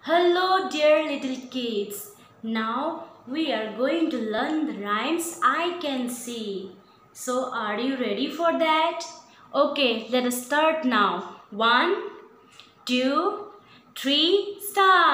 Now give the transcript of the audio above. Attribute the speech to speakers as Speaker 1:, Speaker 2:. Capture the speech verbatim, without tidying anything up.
Speaker 1: Hello dear little kids. Now we are going to learn the rhymes I can see. So are you ready for that? Okay, let us start now. One, two, three, start.